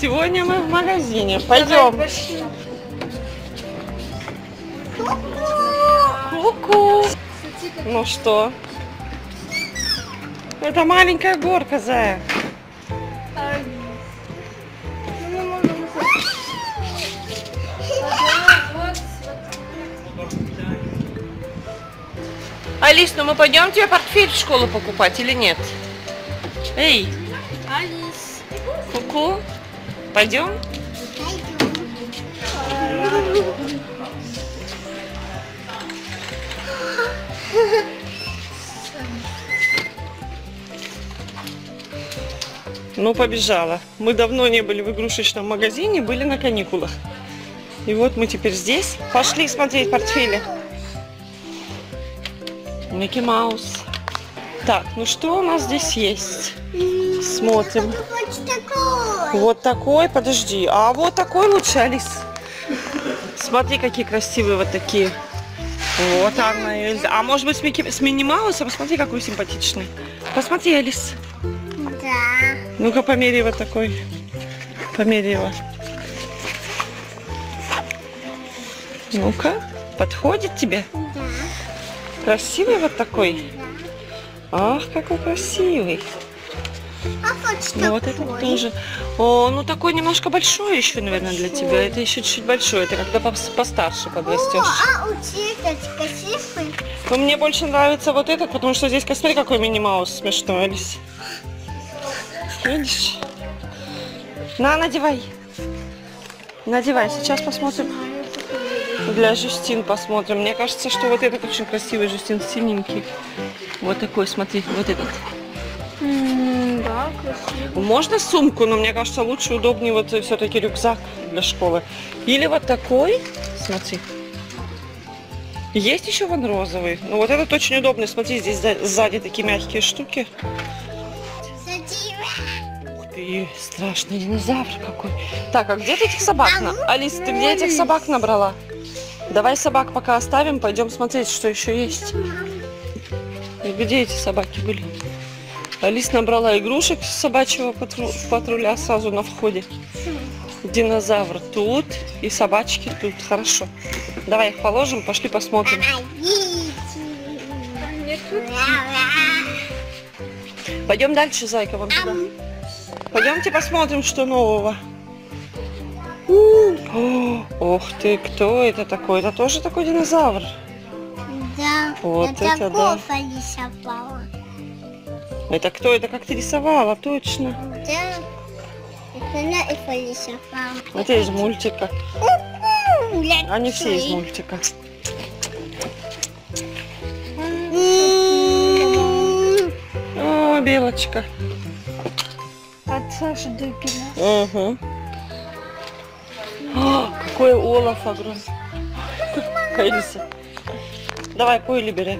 Сегодня мы в магазине. Пойдем. Ку-ку. Ну что? Это маленькая горка, Зая. Алис, ну мы пойдем тебе портфель в школу покупать или нет? Эй! Алис. Ку-ку. Пойдем? Ну, побежала. Мы давно не были в игрушечном магазине, были на каникулах. И вот мы теперь здесь. Пошли смотреть портфели. Микки Маус. Так, ну что у нас здесь есть? Смотрим. Вот такой, подожди. А вот такой лучше, Алис. Смотри, какие красивые вот такие. Вот Анна и Эльза. А может быть с Мини Маусом? Посмотри, какой симпатичный. Посмотри, Алис. Да. Ну-ка, померяй вот такой. Померяй. Ну-ка, подходит тебе? Да. Красивый вот такой? Да. Ах, какой красивый. А вот что Ну вот этот тоже. О, ну такой немножко большой еще, наверное, для тебя. Это еще чуть-чуть большой. Это когда постарше подрастешь. А у тебя красивый? Но мне больше нравится вот этот, потому что здесь, посмотри, какой Мини Маус смешной, Алис. Видишь? На, надевай. Надевай. Сейчас посмотрим. Для Жюстин посмотрим. Мне кажется, что вот этот очень красивый, Жюстин, синенький. Вот такой, смотри, вот этот. Да, красивый. Можно сумку, но мне кажется, лучше, удобнее вот все-таки рюкзак для школы. Или вот такой, смотри. Есть еще вон розовый. Ну вот этот очень удобный. Смотри, здесь сзади такие мягкие штуки. Ух ты, страшный динозавр какой. Так, а где ты этих собак? Алис, ты где этих собак набрала? Давай собак пока оставим, пойдем смотреть, что еще есть. И где эти собаки были? Алис набрала игрушек с собачьего патруля сразу на входе. Динозавр тут и собачки тут. Хорошо. Давай их положим, пошли посмотрим. Пойдем дальше, зайка, вон туда. Пойдемте посмотрим, что нового. Ох ты, кто это такой? Это тоже такой динозавр? Да. Вот это да. Рисовала. Это кто? Это как ты рисовала, точно. Да. Это она и рисовала. Это из мультика. Они все из мультика. О, белочка. От Саши Дукина. Угу. О, какой олаф огромный. Кайся. Давай, пой, бери.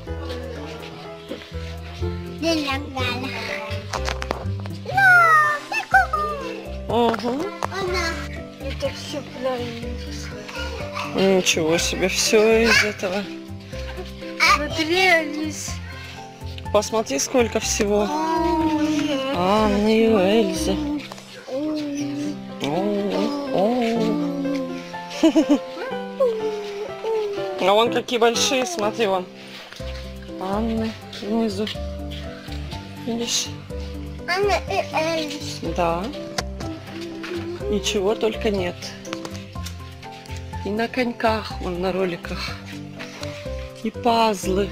Угу. Это все правильно. Ничего себе, все из этого. Смотри, Алис. Посмотри, сколько всего. Анна и Эльза. А вон какие большие, смотри, вон. Анны внизу. Видишь? Анна и Эльза. Да. Ничего только нет. И на коньках, вон на роликах. И пазлы.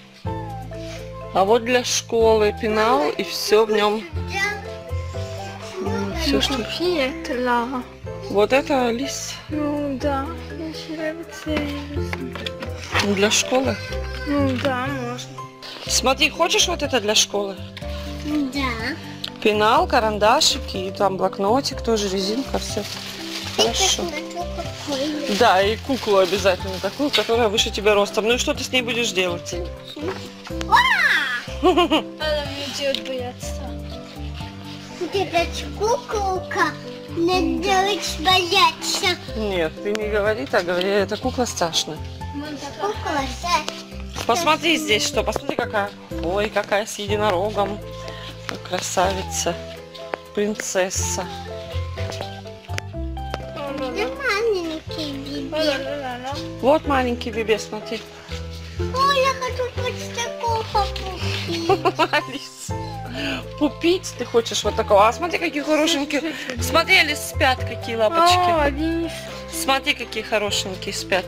А вот для школы пенал, и все в нем. Все, что... Это лава. Вот это Алис. Ну да, мне нравится. Для школы. Ну да, можно. Смотри, хочешь вот это для школы? Да. Пенал, карандашики, и там блокнотик, тоже резинка, все. Хорошо. Да, и куклу обязательно такую, которая выше тебя ростом. Ну и что ты с ней будешь делать? Она мне делать бояться. Это куколка, надо делать бояться. Нет, ты не говори так, говори, это кукла страшная. Кукла Посмотри здесь, что, посмотри какая. Ой, какая с единорогом. Красавица, принцесса. Вот маленький бебе, смотри. Ой, я хочу вот такого купить. Алис, купить ты хочешь вот такого? А смотри, какие хорошенькие. Смотри, Алис, спят какие лапочки. Алис. Смотри, какие хорошенькие спят.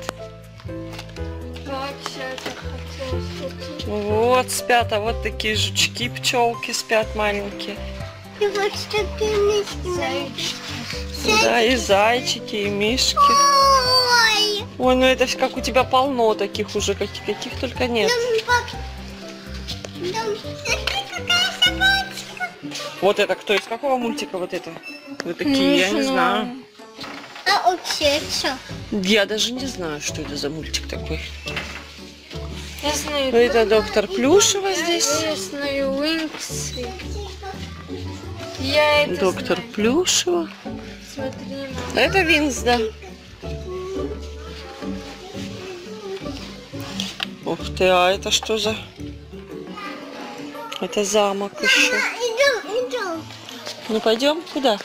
Вот спят, а вот такие жучки, пчелки спят маленькие. И вот такие мишки. Да, и зайчики, и мишки. Ой. Ой, ну это ж как у тебя полно таких уже, каких только нет. Смотри, какая собачка. Вот это кто? Из какого мультика вот это? Вот такие, я не знаю. А вообще что? Я даже не знаю, что это за мультик такой. Я знаю. Это доктор Плюшева здесь. Я знаю Уинкс. Я это Доктор знаю. Плюшева. Смотри, Это Винс, да. Ух ты, а это что за... Это замок еще. Идем. Ну пойдем куда?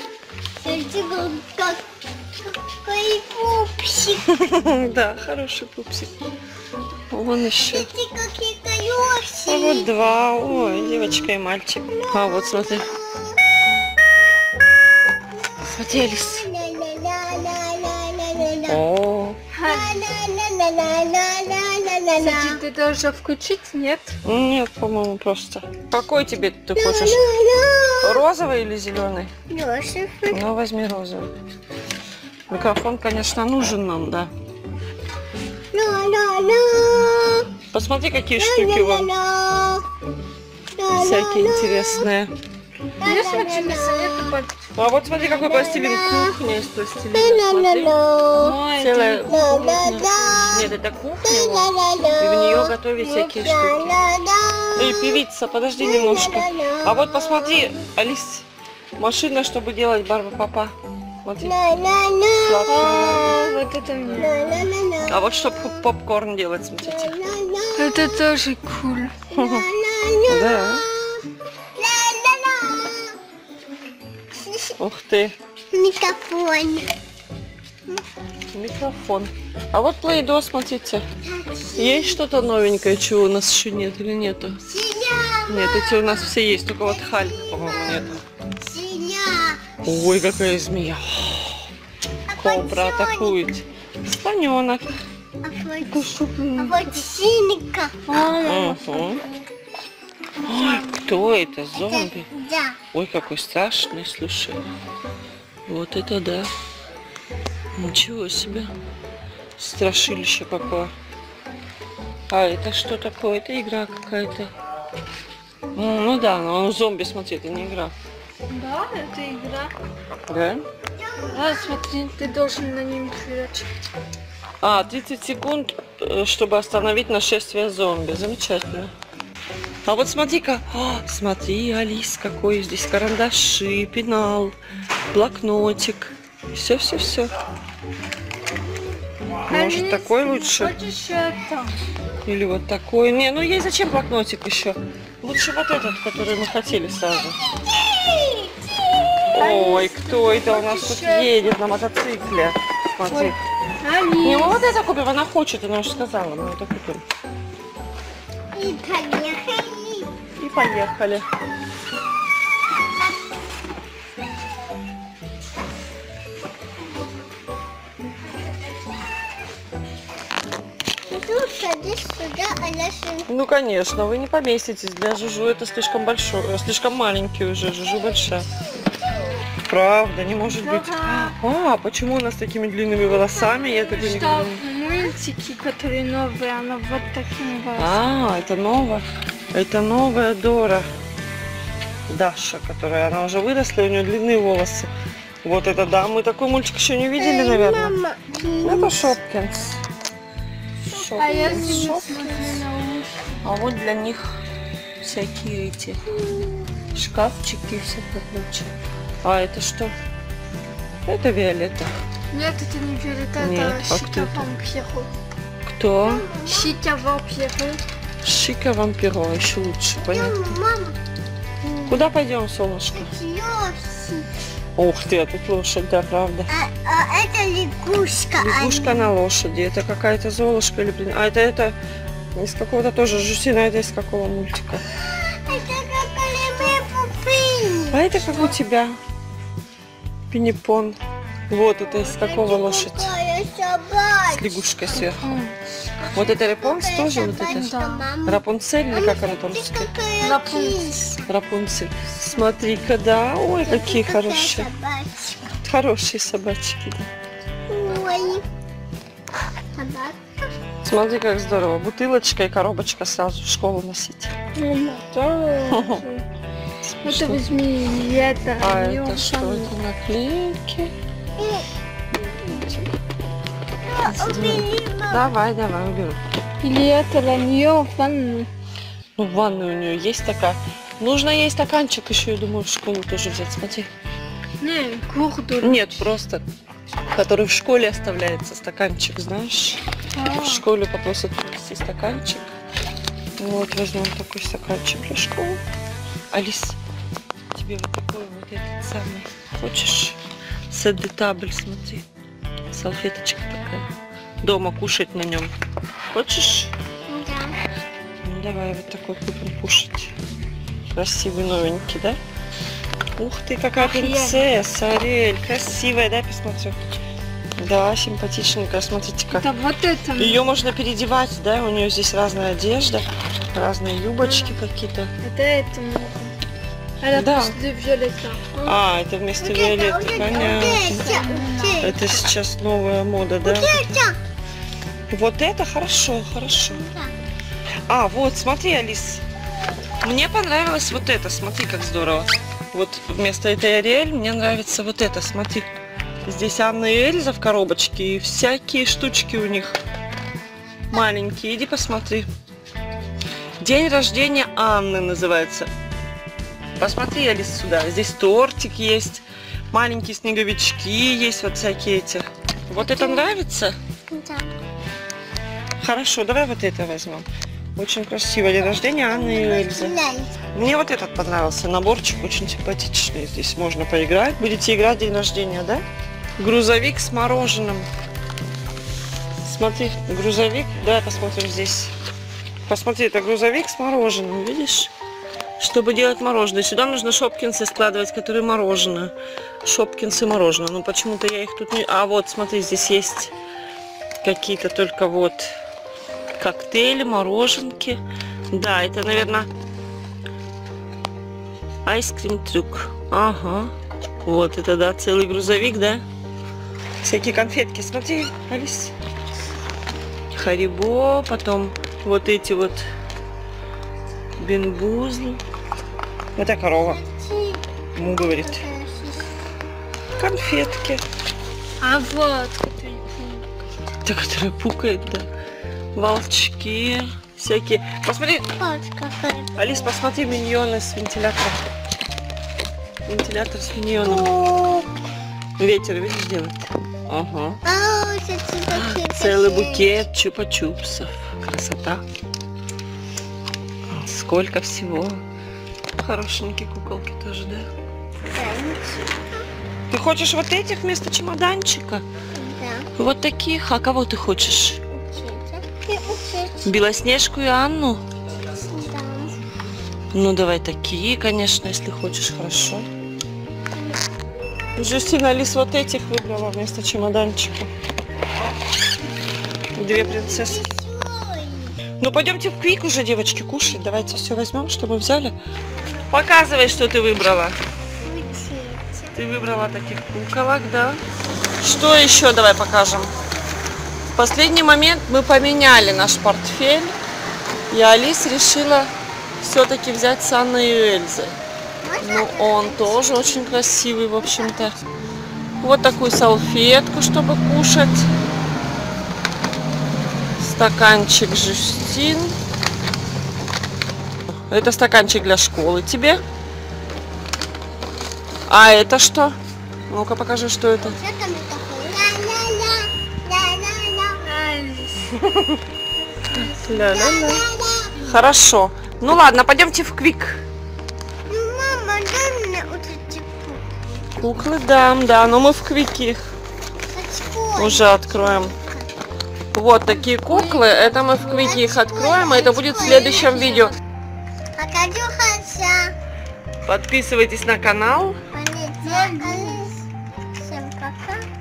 Какой пупсик. Да, хороший пупсик. Вон еще. Смотри, какие А вот колёсики. два. Ой, девочка и мальчик. А вот смотри. Смотри, Алис. О, кстати, ты должен включить, нет? нет, по-моему, просто. Какой тебе ты хочешь? Розовый или зеленый? Ну, возьми розовый. Микрофон, конечно, нужен нам, да. Посмотри, какие штуки вон. Всякие интересные. Я смотрю, нету. А вот смотри, какой пластилин. Кухня из пластилина. Смотри. Целая кухня. Нет, это кухня. Вот. И в нее готовят всякие штуки. Эй, певица, подожди немножко. А вот посмотри, Алис, машина, чтобы делать барба-папа. Смотри. Сладкую. Вот это мне. А вот чтобы попкорн делать, смотрите. Это тоже cool. Да. Ух ты. Микрофон. Микрофон. А вот Play-Doh, смотрите. Есть что-то новенькое, чего у нас еще нет или нету? Нет, эти у нас все есть, только вот Хальк, по-моему, нету. Ой, какая змея. Кобра атакует. Слоненок. А вот синика. Угу. Ой, кто это? Зомби? Да. Ой, какой страшный, слушай. Вот это да. Ничего себе. Страшилище какое. А это что такое? Это игра какая-то. Ну да, но он зомби, смотри, это не игра. Да, это игра. Да? Да, смотри, ты должен на нем прячь. А, 30 секунд, чтобы остановить нашествие зомби. Замечательно. А вот смотри-ка. Смотри, Алис, какой здесь карандаши, пенал, блокнотик. Все. Может, Алис, такой лучше? Хочешь это? Или вот такой? Не, ну ей зачем блокнотик еще? Лучше вот этот, который мы хотели сразу. Ой, кто это у нас тут едет на мотоцикле? Смотри. Не, мы вот это купим, она хочет, она уже сказала, мы это купим. И поехали. И поехали. Тут садись сюда, а наша... Ну, конечно, вы не поместитесь. Для Жужу это слишком большой, слишком маленький уже. Жужу большая. Правда, не может быть. А, почему она с такими длинными волосами? Я этого не Что понимаю. мультики, которые новые, она вот такими волосами. А, это новая. Это новая Дора. Даша, которая, она уже выросла, у нее длинные волосы. Вот это да, мы такой мультик еще не видели, наверное. Мама. Это Шопкинс. А я Шопкинс, смотрю Шопкинс. на уши. А вот для них всякие эти шкафчики и всякое прочее. А это что? Это Виолетта. Нет, это не Виолетта, Нет, это а кто Щита это? Вампиру. Кто? Щита Вампиру. Шика Вампиро, еще лучше, понятно. Мама. Куда пойдем, солнышко? Лёси. Ух ты, а тут лошадь, да, правда. А это лягушка. Лягушка на лошади. Это какая-то Золушка или, блин. А это из какого-то тоже Жюстина, это из какого мультика? Это как алиме пупыни. А это как у тебя? Пинипон. Вот это из какого лошадь? Какая собачка. С лягушкой сверху. Вот это Рапунц тоже, вот это? Да. Рапунцель или как она по-русски? Рапунцель. Рапунцель. Смотри-ка, да. Ой, какие хорошие. Собачка. Хорошие собачки, да. Ой. Собака. Смотри, как здорово. Бутылочка и коробочка сразу в школу носить. Это возьми это. А её это что? самое. Это наклейки? Убери, мама. Давай, уберу. Или это для нее в ванну. Ну, в ванной у нее есть такая. Нужно ей стаканчик еще, я думаю, в школу тоже взять. Смотри. Не, куртку. Нет, просто, который в школе оставляется, стаканчик, знаешь. В школе попросят принести стаканчик. Вот, возьмем такой стаканчик для школы. Алис, тебе вот такой вот этот самый. Хочешь? Сет де табль, смотри. Салфеточка такая. Дома кушать на нем. Хочешь? Да. Ну, давай вот такой купим кушать. Красивый, новенький, да? Ух ты, какая принцесса, Ариэль. Красивая, да, посмотрю? Да, симпатичненькая, смотрите-ка. Это вот это. Ее можно переодевать, да? У нее здесь разная одежда, разные юбочки какие-то. Это можно. Это Да. после Виолетта. А, это вместо Виолетты, понятно. Это сейчас новая мода, да? Вот это хорошо, хорошо. А, вот, смотри, Алис. Мне понравилось вот это, смотри, как здорово. Вот вместо этой Ариэль мне нравится вот это, смотри. Здесь Анна и Эльза в коробочке, и всякие штучки у них маленькие. Иди посмотри. День рождения Анны называется. Посмотри, Алис, сюда. Здесь тортик есть, маленькие снеговички есть, вот всякие эти. Вот это нравится? Да. Хорошо, давай вот это возьмем. Очень красиво. День рождения Анны и Эльзы. Мне вот этот понравился. Наборчик очень симпатичный. Здесь можно поиграть. Будете играть день рождения, да? Грузовик с мороженым. Смотри, грузовик. Давай посмотрим здесь. Посмотри, это грузовик с мороженым, видишь? Чтобы делать мороженое. Сюда нужно шопкинсы складывать, которые мороженое. Шопкинсы мороженое. Ну, почему-то я их тут не... А, вот, смотри, здесь есть какие-то только вот коктейли, мороженки. Да, это, наверное, айскрим трюк. Ага. Вот это, да, целый грузовик, да? Всякие конфетки. Смотри, Алис. Харибо, потом вот эти вот бенбузлы. Это корова. Ему говорит. Конфетки. А вот. Та, которая пукает, да. Волчки. Всякие. Посмотри. Алис, посмотри, миньоны с вентилятором. Вентилятор с миньоном. Ветер, видишь, делает? Ага. Целый букет чупа-чупсов. Красота. Сколько всего. Хорошенькие куколки тоже, да? Ты хочешь вот этих вместо чемоданчика? Да. Вот таких? А кого ты хочешь? Белоснежку и Анну? Да. Ну, давай такие, конечно, если хочешь, хорошо. Жюстина, Алис вот этих выбрала вместо чемоданчика. Две принцессы. Ну, пойдемте в Квик уже, девочки, кушать. Давайте все возьмем, что мы взяли. Показывай, что ты выбрала. Ты выбрала таких куколок, да? Что еще? Давай покажем. В последний момент мы поменяли наш портфель. И Алис решила все-таки взять с Анной и Эльзой. Ну, он тоже очень красивый, в общем-то. Вот такую салфетку, чтобы кушать. Стаканчик Жюстин. Это стаканчик для школы тебе. А это что? Ну-ка покажи, что это. Ля-ля-ля. Хорошо. Ну ладно, пойдемте в Квик. Мама, дай мне вот эти Куклы, да, но мы в Квике их уже откроем. Вот такие куклы, это мы в Квике их откроем, и это будет в следующем видео. Подписывайтесь на канал. Всем пока.